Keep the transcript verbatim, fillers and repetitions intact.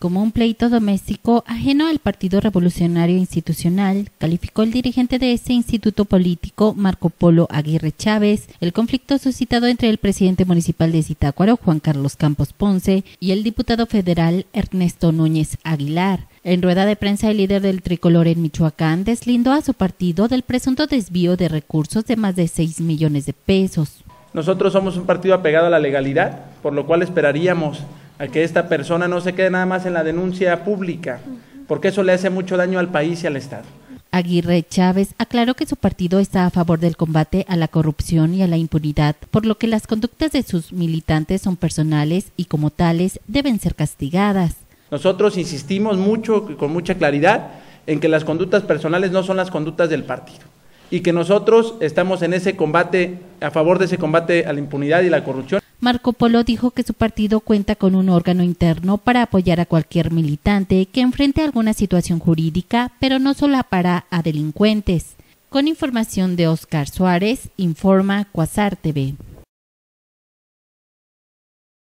como un pleito doméstico ajeno al Partido Revolucionario Institucional, calificó el dirigente de ese instituto político, Marco Polo Aguirre Chávez, el conflicto suscitado entre el presidente municipal de Zitácuaro, Juan Carlos Campos Ponce, y el diputado federal Ernesto Núñez Aguilar. En rueda de prensa, el líder del tricolor en Michoacán deslindó a su partido del presunto desvío de recursos de más de seis millones de pesos. Nosotros somos un partido apegado a la legalidad, por lo cual esperaríamos a que esta persona no se quede nada más en la denuncia pública, porque eso le hace mucho daño al país y al Estado. Aguirre Chávez aclaró que su partido está a favor del combate a la corrupción y a la impunidad, por lo que las conductas de sus militantes son personales y como tales deben ser castigadas. Nosotros insistimos mucho, con mucha claridad, en que las conductas personales no son las conductas del partido y que nosotros estamos en ese combate, a favor de ese combate a la impunidad y la corrupción. Marco Polo dijo que su partido cuenta con un órgano interno para apoyar a cualquier militante que enfrente alguna situación jurídica, pero no solapara a delincuentes. Con información de Oscar Suárez, informa Quasar T V.